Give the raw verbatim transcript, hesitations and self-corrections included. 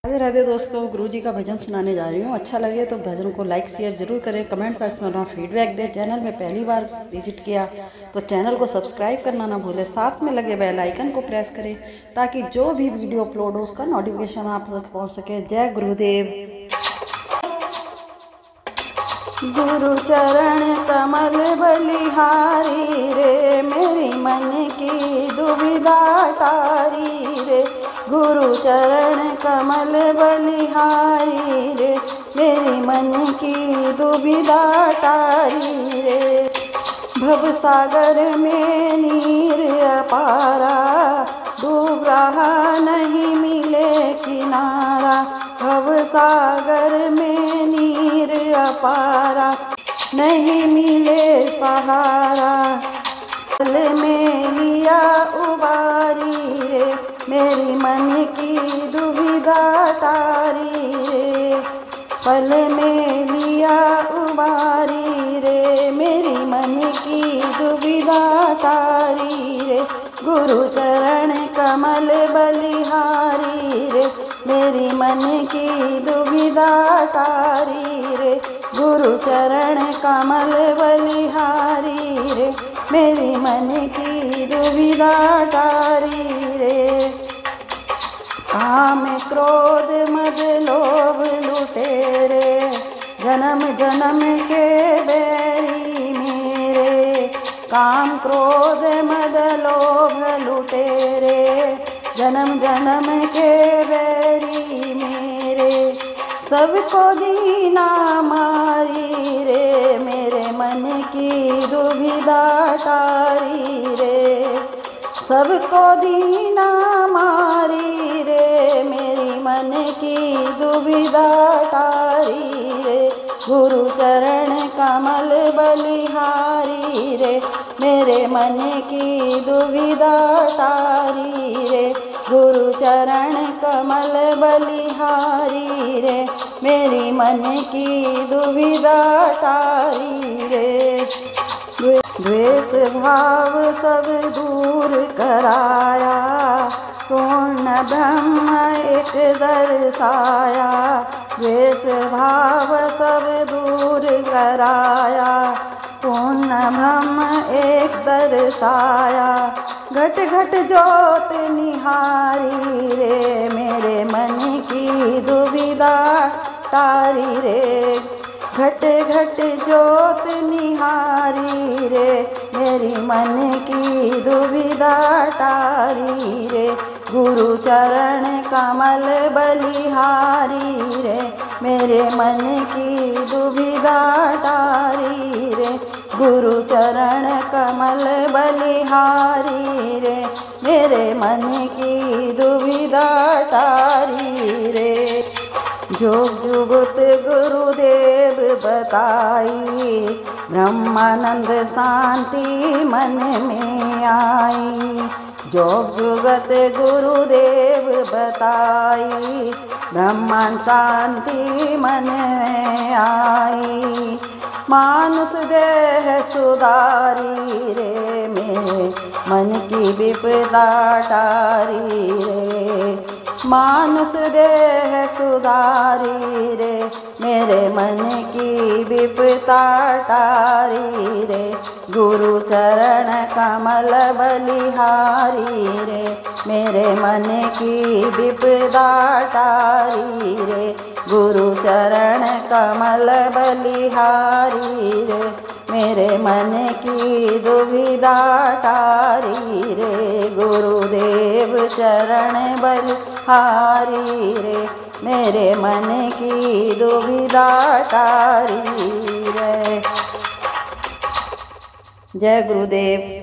राधे राधे दोस्तों, गुरु जी का भजन सुनाने जा रही हूँ। अच्छा लगे तो भजन को लाइक शेयर ज़रूर करें, कमेंट बॉक्स में अपना फीडबैक दें। चैनल में पहली बार विजिट किया तो चैनल को सब्सक्राइब करना ना भूलें, साथ में लगे बेल आइकन को प्रेस करें ताकि जो भी वीडियो अपलोड हो उसका नोटिफिकेशन आप तक पहुँच सके। जय गुरुदेव। गुरु चरण कमल बलिहारी रे, मेरी मन की दुविधा टारी रे। गुरु चरण कमल बलिहारी रे, मेरी मन की दुविधा टारी रे। भव सागर में नीर अपारा, डूब रहा नहीं मिले किनारा। भव सागर में नीर अपारा, नहीं मिले सहारा। पल में लिया उबारी रे, मेरी मन की दुविधा टारी रे। पल में लिया उबारी रे, मेरी मन की दुविधा टारी रे। गुरु चरण कमल बलिहारी रे, मेरी मन की दुविधा टारी रे। गुरु चरण कमल बलिहारी रे, मेरी मन की दुविधा टारी रे। काम क्रोध मद लोभ लुटेरे, जन्म जन्म के बैरी मेरे। काम क्रोध मद लोभ लुटेरे, जन्म जन्म के बैरी मेरे। सबको दीना मारी रे, मेरे मन की दुविधा टारी रे। सबको दीना मारी रे, मेरी मन की दुविधा टारी रे। गुरु चरण कमल बलिहारी रे, मेरे मन की दुविधा टारी रे। गुरु चरण कमल बलिहारी रे, मेरी मन की दुविधा टारी रे। द्वेष भाव सब दूर कराया, पूर्ण ब्रह्म एक दर्शाया। द्वेष भाव सब दूर कराया, पूर्ण ब्रह्म एक दर्शाया। घट घट ज्योत निहारी रे, मेरे मन की दुविधा टारी रे। घट घट ज्योत निहारी रे, मेरी मन की दुविधा टारी रे। गुरु चरण कमल बलिहारी रे, मेरे मन की दुविधा टारी रे। गुरु चरण कमल बलिहारी रे, मेरे मन की दुविधा टारी रे। जोग जुगत गुरुदेव बताई, ब्रह्मानंद शांति मन में आई। जोग जुगत गुरुदेव बताई, ब्रह्मांड शांति मन में आई। मानुष देह सुधारी रे, मेरे मन की विपदा टारी रे। मानुष देह सुधारी रे, मेरे मन की विपदा टारी रे। गुरु चरण कमल बलिहारी रे, मेरे मन की विपदा टारी रे। गुरु चरण कमल बलिहारी रे, मेरे मन की दुविधा टारी रे। गुरुदेव चरण बलिहारी रे, मेरे मन की दुविधा टारी रे। जय गुरुदेव।